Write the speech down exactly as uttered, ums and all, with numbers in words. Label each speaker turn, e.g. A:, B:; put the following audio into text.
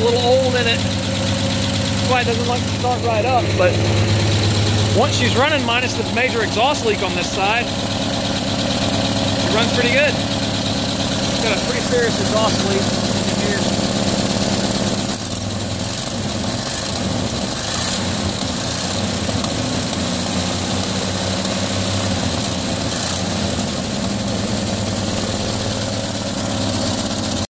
A: a little old in it. That's why it doesn't like to start right up. But once she's running, minus the major exhaust leak on this side, it runs pretty good. It's got a pretty serious exhaust leak in here.